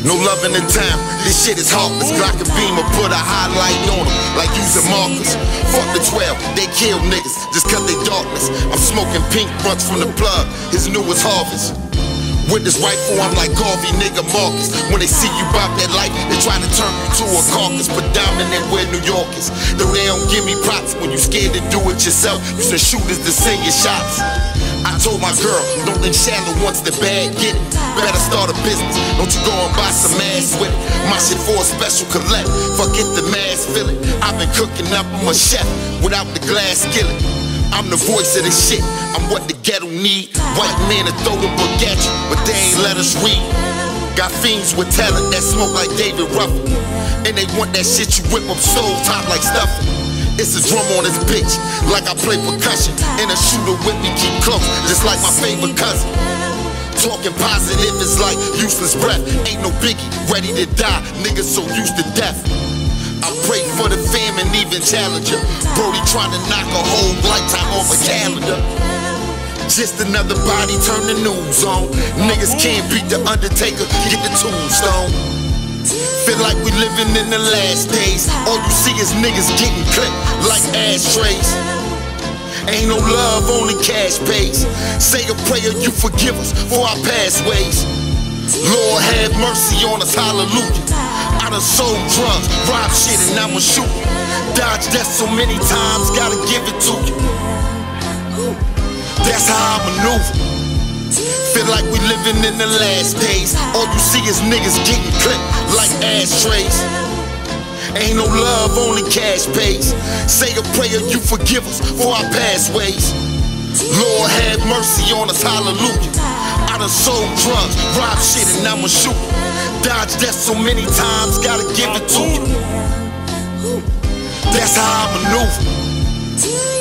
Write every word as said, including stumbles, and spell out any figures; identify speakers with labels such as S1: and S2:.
S1: No love in the town, this shit is heartless. Glock and Beamer put a highlight on them, like using markers. Fuck the twelve, they kill niggas, just cause they darkness. I'm smoking pink blunts from the plug, his newest harvest. With this rifle, I'm like Garvey, nigga Marcus. When they see you bout that life, they try to turn you to a carcass. But dominant where New York is. Though they don't give me props when you scared to do it yourself. You send shooters to send your shots. I told my girl, don't think shallow once the bag get it. Better start a business, don't you go and buy some ass with it. My shit for a special collect, forget the mass filling. I've been cooking up, I'm a chef without the glass skillet. I'm the voice of the shit, I'm what the ghetto need. White men that throw the book at you, but they ain't let us read. Got fiends with talent that smoke like David Ruffin, and they want that shit you whip up stove top like stuffing. It's a drum on this bitch, like I play percussion. And a shooter with me keep close, just like my favorite cousin. Talking positive is like useless breath. Ain't no biggie, ready to die, niggas so used to death. I pray for the fam and even Challenger. Brody trying to knock a whole lifetime off a calendar. Just another body, turn the news on. Niggas can't beat the Undertaker, get the tombstone. Feel like we living in the last days. All you see is niggas getting clipped like ashtrays. Ain't no love, only cash pays. Say a prayer, you forgive us for our past ways. Lord have mercy on us, hallelujah. I done sold drugs, rob shit, and I'ma shoot. Dodge death so many times, gotta give it to you. That's how I maneuver. Feel like we living in the last days. All you see is niggas getting clipped like ashtrays. Ain't no love, only cash pays. Say a prayer, you forgive us for our past ways. Lord have mercy on us, hallelujah. I done sold drugs, rob shit, and I'ma shoot. Dodge death so many times, gotta give it to you. That's how I maneuver.